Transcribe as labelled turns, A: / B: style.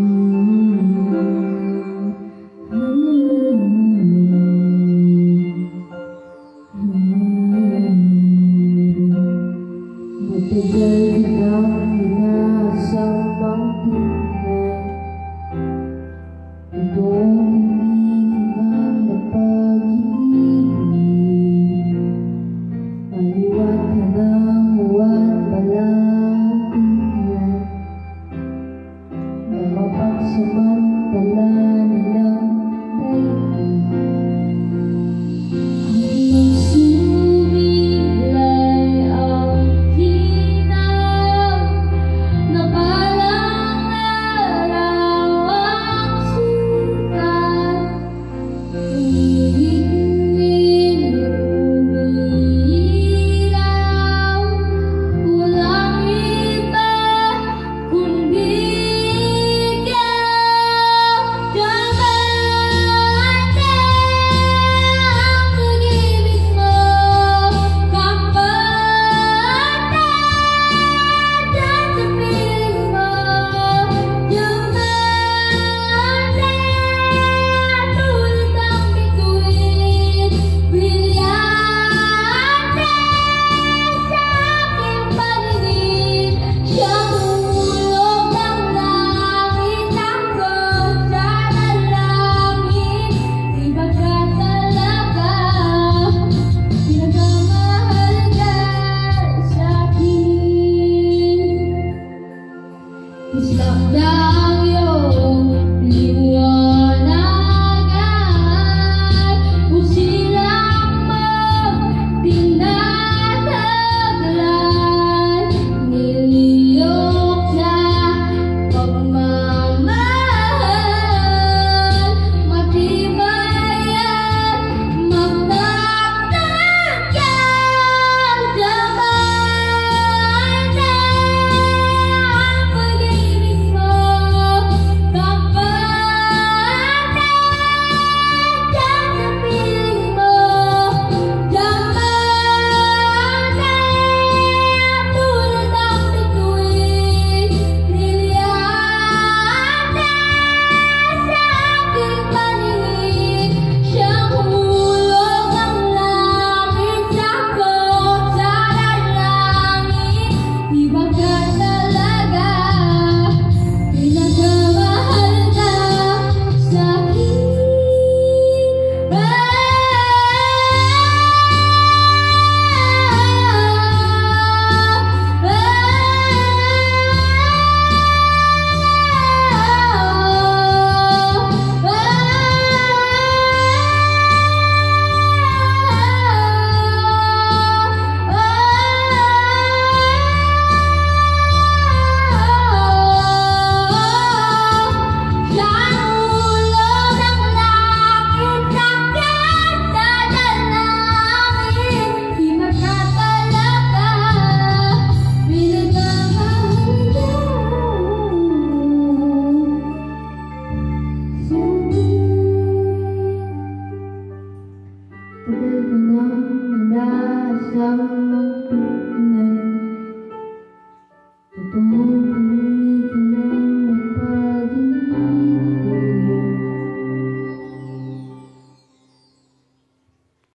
A: Matagal nang inasamang tunay itong hinihingang na pag-ibig. Aliwat ka ng huwag palatingan na mapagsamantala nilang daigdig. Isang lang iyong liwanag ay pusilang magtinataglan. Niliyok sa pagmamahal, matibay at magtatagyang damay na ang pag-ibig mo, kapatid. Diyan sa piling mo, damay na tulad ng bituin. Brilyante sa aking paningin, siyang hulog ang langit, sakop sa dalangin. Iba ka talaga, pinakamahal ka sa'kin. Tagal ko nang inaasam